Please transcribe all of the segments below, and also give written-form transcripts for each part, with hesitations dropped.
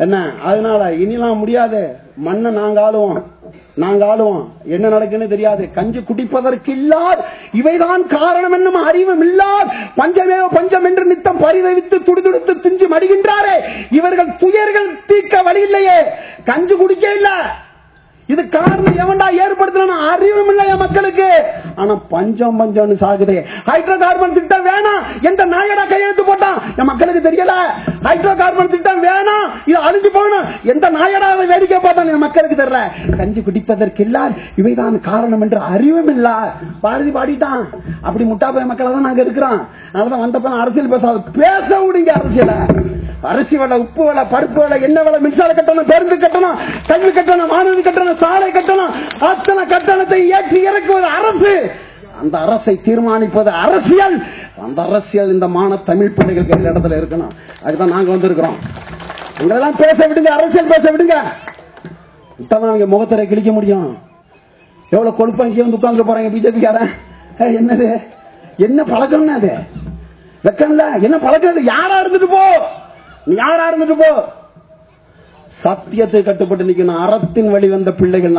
என்ன அதனால இனிலாம் முடியாது. மண்ணை நாங்க ஆளுவோம். என்ன நடக்குன்னு தெரியாது. கஞ்சி குடிப்பதற்கு இல்லார் இவைதான் காரணம் என்னும் அறிவும் இல்லார் பஞ்சமேவ பஞ்சம் என்று நித்தம் பரிதவித்து துடிதுடித்து துஞ்சி மடிகின்றாரே, இவர்கள் துயர்கள் தீர்க்க வழி இல்லையே, கஞ்சி குடிக்க இல்ல. இது காரணம் எவன்டா ஏற்படுத்தணும்? அறிவும் இல்லையா மக்களுக்கு. ஆனா பஞ்சம் சாகுதே. ஹைட்ரோ கார்பன் திட்டம் வேணாம் எந்த நாயடா கையெழுத்து போட்டான் என் மக்களுக்கு தெரியல. ஹைட்ரோ கார்பன் திட்டம் வேணாம், இது அழிஞ்சு போகணும் எந்த நாயடா வேடிக்கை பார்த்தான் என் மக்களுக்கு தெரியல. கஞ்சி குடிப்பதற்கு இல்லார் இவைதான் காரணம் என்று அறிவும் இல்ல. பாரதி பாடிட்டான். அப்படி முட்டாப்ப மக்களை தான் நாங்க இருக்கிறோம். அதனால வந்தப்ப அரசியல் பேச விடுங்க. அரிசி விலை, உப்பு விலை, பருப்பு விலை, எண்ணெய் விலை, மின்சார கட்டணம், பேருந்து கட்டணம், கல்வி கட்டணம், மாணவி கட்டணம், சாலை கட்டணம், அத்தனை கட்டணத்தை ஏற்றி இறக்குவது அரசு. அந்த அரசை தீர்மானிப்பது அரசியல். அந்த அரசியல் இந்த மான தமிழ் பிள்ளைகள் கையில் இடத்துல இருக்கணும். அதுதான் நாங்க வந்திருக்கிறோம். உங்களெல்லாம் பேச விடுங்க, அரசியல் பேச விடுங்க. இப்பதான் அவங்க முகத்திரை கிழிக்க முடியும். எவ்வளவு கொழுப்பா இங்கே வந்து உட்கார்ந்து போறாங்க பிஜேபிக்காரன். என்னது என்ன பழக்கம்? அது வெக்கம்ல என்ன பழக்கம்? யாரா இருந்துட்டு போ. சத்தியத்தை கட்டுப்பட்டு நிக்கணும். அறத்தின் வழி வந்த பிள்ளைகள்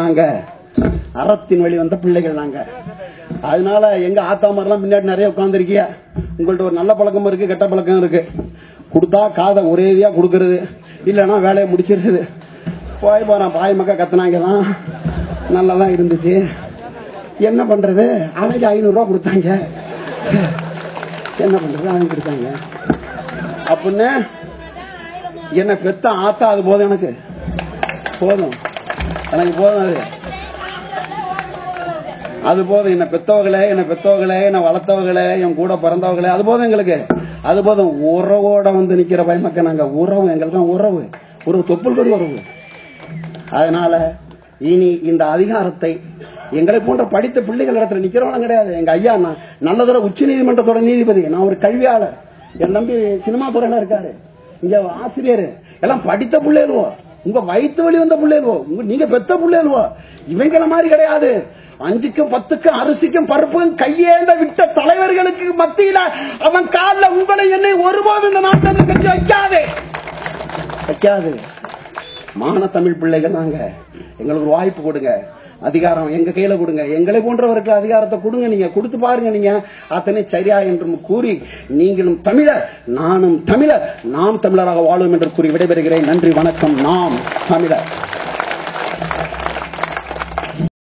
நாங்க. அதனால எங்க ஆத்தாமரெல்லாம் முன்னாடி நிறைய உட்கார்ந்து இருக்கியா. உங்கள்ட்ட ஒரு நல்ல பழக்கம் இருக்கு, கெட்ட பழக்கம் இருக்கு. கொடுத்தா காதை ஒரேதியா கொடுக்கறது, இல்லன்னா வேலையை முடிச்சிருக்குது. போய் போறான் பாய் மக்கா கத்துனாங்கதான் நல்லாதான் இருந்துச்சு. என்ன பண்றது? அவனுக்கு 500 ரூபாய் கொடுத்தாங்க. என்ன பண்றது? அவங்க கொடுத்தாங்க அப்படின்னு என்ன பெத்த ஆத்தா. அது போதும், எனக்கு போதும். அது போதும். என்ன பெத்தவர்களே, என்ன வளர்த்தவர்களே, என் கூட பிறந்தவர்களே, அது போதும் எங்களுக்கு. அது போதும். உறவோட வந்து நிக்கிற பயமக்க நாங்க. உறவு எங்களுக்கு உறவு தொப்புள் கொடி உறவு. அதனால இனி இந்த அதிகாரத்தை எங்களை போன்ற படித்த பிள்ளைகள் இடத்துல நிக்கிறவங்க கிடையாது. எங்க ஐயா நல்லதர உச்ச நீதிமன்றத்தோட நீதிபதி, நான் ஒரு கல்வியாளர், என் தம்பி சினிமா துறையில இருக்காரு, இங்க ஆசிரியர், எல்லாம் படித்த பிள்ளைகளுவோ, உங்க வயிற்று வழி வந்த பிள்ளைகளுவோ, நீங்க பெத்த பிள்ளைகளுவோ. இவங்கள மாதிரி கிடையாது. 5க்கும் 10க்கும் அரிசிக்கும் பருப்புக்கும் கையேந்த விட்ட தலைவர்களுக்கு மத்தியில அவன் காலில் உங்களை என்னை ஒருபோது இந்த நாட்டை கட்சி வைக்காது. மான தமிழ் பிள்ளைகள் நாங்க. எங்களுக்கு ஒரு வாய்ப்பு கொடுங்க. அதிகாரம் எங்க கையில கொடுங்க. எங்களை போன்றவருக்கு அதிகாரத்தை கொடுங்க. நீங்க கொடுத்து பாருங்க. நீங்க அத்தனை சரியா என்று கூறி, நீங்களும் தமிழர், நானும் தமிழர், நாம் தமிழராக வாழும் என்று கூறி விடைபெறுகிறேன். நன்றி, வணக்கம். நாம் தமிழர்.